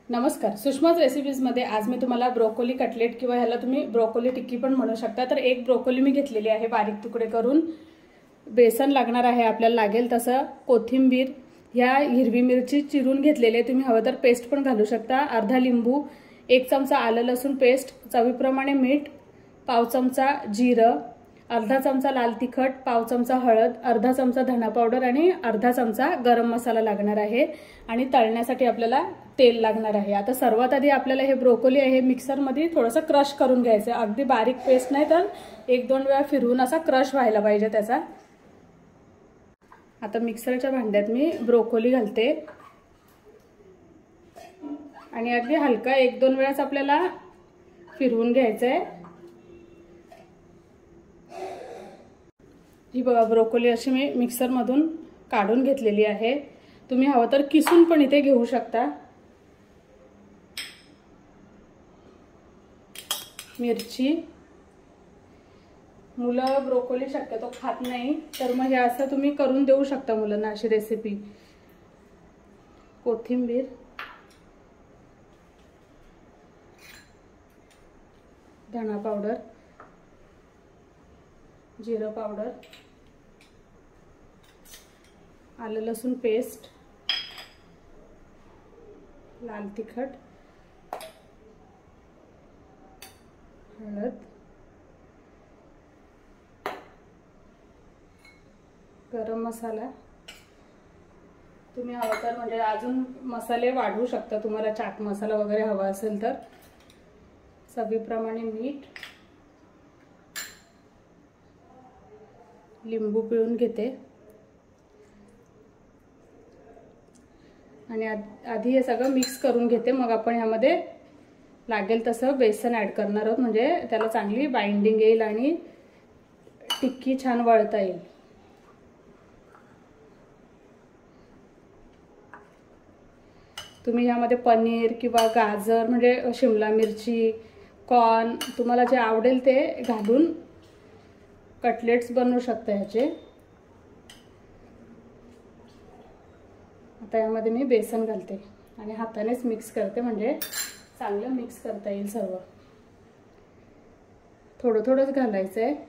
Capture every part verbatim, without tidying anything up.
नमस्कार, सुषमाज रेसिपीजमध्ये आज मी तुम्हाला ब्रोकोली कटलेट किंवा ह्याला तुम्ही ब्रोकोली टिक्की पण म्हणू शकता। तर एक ब्रोकोली मी घेतलेली आहे बारीक तुकडे करून। बेसन लागणार आहे आपल्याला, लागेल तसं कोथिंबीर, ह्या हिरवी मिरची चिरून घेतलेली आहे, तुम्ही हवं तर पेस्ट पण घालू शकता। अर्धा लिंबू, एक चमचा आलं लसूण पेस्ट, चवीप्रमाणे मीठ, पाव चमचा जिरं, अर्धा चमचा लाल तिखट, पाव चमचा हळद, अर्धा चमचा धना पावडर आणि अर्धा चमचा गरम मसाला लागणार आहे। आणि तळण्यासाठी आपल्याला तेल लागणार आहे। आता सर्वात आधी आपल्याला हे ब्रोकोली आहे मिक्सर मध्ये थोडंसं क्रश करून घ्यायचं आहे, अगदी बारीक पेस्ट नाही तर एक दोन वेळा फिरवून असा क्रश व्हायला पाहिजे त्याचा। आता मिक्सरच्या भांड्यात मी ब्रोकोली घालते आणि अगदी हलका एक दोन वेळाच आपल्याला फिरवून घ्यायचं आहे। ही बघा ब्रोकोली अशी मी मिक्सर मधून काढून घेतलेली आहे, तुम्ही हवं तर किसून पण इथे घेऊ शकता। मिरची, मुलं ब्रोकोली शक्यतो खात नाही तर मग हे असं तुम्ही करून देऊ शकता मुलांना अशी रेसिपी। कोथिंबीर, धना पावडर, जिरा पावडर, आलं लसूण पेस्ट, लाल तिखट, हळद, गरम मसाला, तुम्ही हवं तर म्हणजे अजून मसाले वाढवू शकता, तुम्हाला चाट मसाला वगैरे हवा असेल तर, चवीप्रमाणे मीठ, लिंबू पिळून घेते आणि आधी हे सगळं मिक्स करून घेते, मग आपण ह्यामध्ये लागेल तसं बेसन ऍड करणार आहोत, म्हणजे त्याला चांगली बाइंडिंग येईल आणि टिक्की छान वळता येईल। तुम्ही ह्यामध्ये पनीर किंवा गाजर म्हणजे शिमला मिरची, कॉर्न, तुम्हाला जे आवडेल ते घालून कटलेट्स बनवू शकता ह्याचे। आता यामध्ये मी बेसन घालते आणि हातानेच मिक्स करते, म्हणजे चांगलं मिक्स करता येईल सर्व। थोडं थोडंच घालायचं आहे।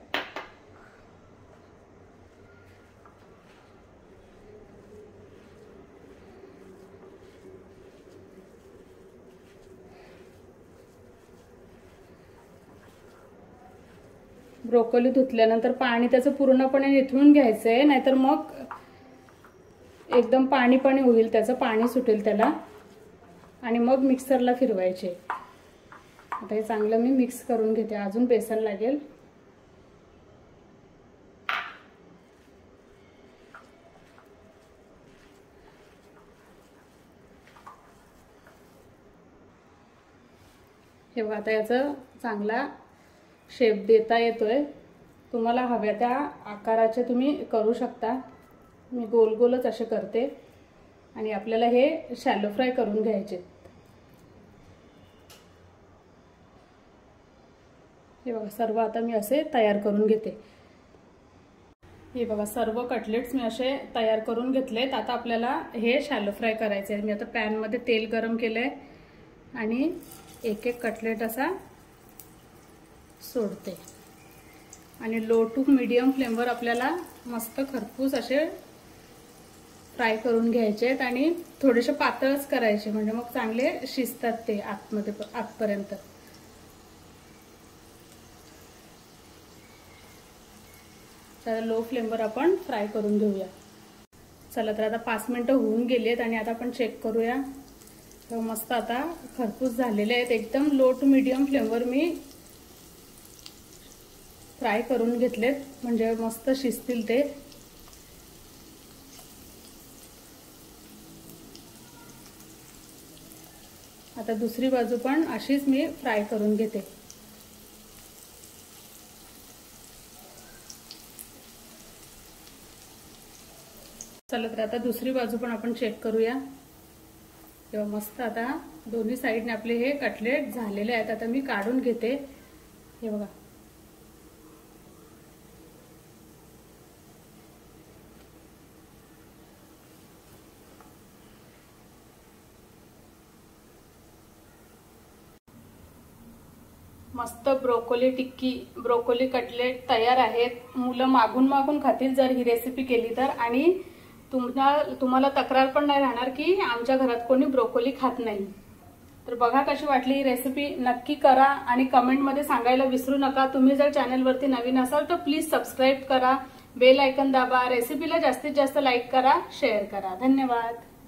ब्रोकोली धुतल्यानंतर पाणी त्याचं पूर्णपणे निथळून घ्यायचं आहे, नाहीतर मग एकदम पाणी पाणी होईल, त्याचं पाणी सुटेल त्याला, आणि मग मिक्सरला फिरवायचे। आता हे चांगलं मी मिक्स करून घेते, अजून बेसन लागेल। हे बघा आता याचा चांगला शेप देता येतोय, तुम्हाला हव्या त्या आकाराचे तुम्ही करू शकता। मी गोल गोलच असे करते आणि आपल्याला हे शॅलो फ्राय करून घ्यायचे। हे बघा सर्व आता मी असे तयार करून घेते। हे बघा सर्व कटलेट्स मी असे तयार करून घेतलेत। आता आपल्याला हे शॅलो फ्राय करायचे आहे। मी आता पॅन मध्ये तेल गरम केलंय आणि एक एक कटलेट असा सोडते आणि लो टू मीडियम फ्लेमवर आपल्याला मस्त खरपूस असे फ्राय करून घ्यायचे आहेत आणि थोडेसे पातळच करायचे, म्हणजे मग चांगले शिजतात ते आतमध्ये आतपर्यंत। तर लो फ्लेमवर आपण फ्राय करून घेऊया। चला तर आता पाच मिनिटं होऊन गेलेत आणि आता आपण चेक करूया। तर मस्त आता खरपूस झालेले आहेत, एकदम लो टू मीडियम फ्लेमवर मी फ्राय करून घेतलेत, म्हणजे मस्त शिजतील ते। आता दुसरी बाजू पण अशीच मी फ्राय करून घेते। चला तर आता दुसरी बाजू पण आपण चेक करूया। तेव्हा मस्त आता दोन्ही साइडने आपले हे कटलेट झालेले आहेत। आता मी काढून घेते, हे बघा मस्त ब्रोकोली टिक्की, ब्रोकोली कटलेट तयार आहेत। मुलं मागून मागून खातील जर ही रेसिपी केली तर, आणि तुम्हाला तुम्हाला तक्रार पण नाही राहणार की आमच्या घरात कोणी ब्रोकोली खात नाही। तर बघा कशी वाटली ही रेसिपी, नक्की करा आणि कमेंट मध्ये सांगायला विसरू नका। तुम्ही जर चॅनल वरती नवीन असाल तर प्लीज सबस्क्राइब करा, बेल आयकॉन दाबा, रेसिपीला जास्तीत जास्त लाईक करा, शेअर करा। धन्यवाद।